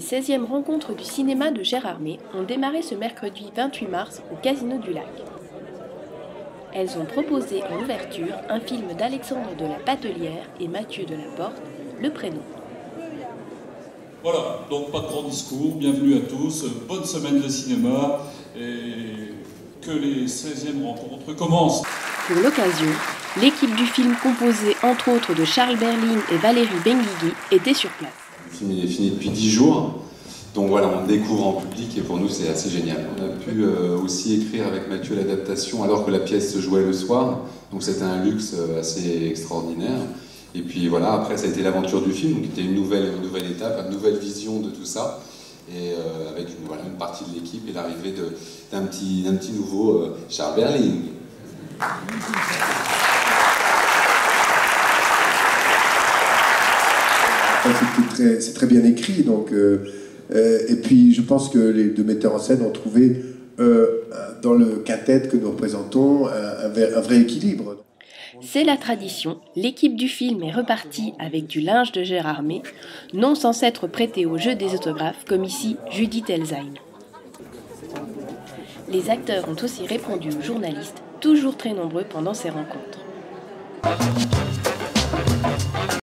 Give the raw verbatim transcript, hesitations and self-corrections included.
seizièmes rencontres du cinéma de Gérardmer ont démarré ce mercredi vingt-huit mars au Casino du Lac. Elles ont proposé en ouverture un film d'Alexandre de la Patelière et Mathieu Delaporte, Le Prénom. Voilà, donc pas de grand discours, bienvenue à tous, bonne semaine de cinéma et que les seizièmes rencontres commencent. Pour l'occasion, l'équipe du film composée entre autres de Charles Berling et Valérie Benguigui était sur place. Le film il est fini depuis dix jours, donc voilà, on le découvre en public et pour nous c'est assez génial. On a pu euh, aussi écrire avec Mathieu l'adaptation alors que la pièce se jouait le soir, donc c'était un luxe assez extraordinaire. Et puis voilà, après ça a été l'aventure du film, donc c'était une nouvelle, une nouvelle étape, une nouvelle vision de tout ça, et euh, avec une, voilà, une partie de l'équipe et l'arrivée d'un petit, d'un petit nouveau euh, Charles Berling. C'est très, très bien écrit, donc, euh, euh, et puis je pense que les deux metteurs en scène ont trouvé euh, dans le quintet que nous représentons un, un, un vrai équilibre. C'est la tradition, l'équipe du film est repartie avec du linge de Gérardmer, non sans s'être prêté au jeu des autographes, comme ici Judith Elzaïn. Les acteurs ont aussi répondu aux journalistes, toujours très nombreux pendant ces rencontres.